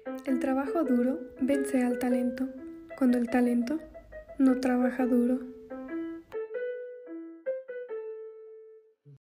El trabajo duro vence al talento, cuando el talento no trabaja duro.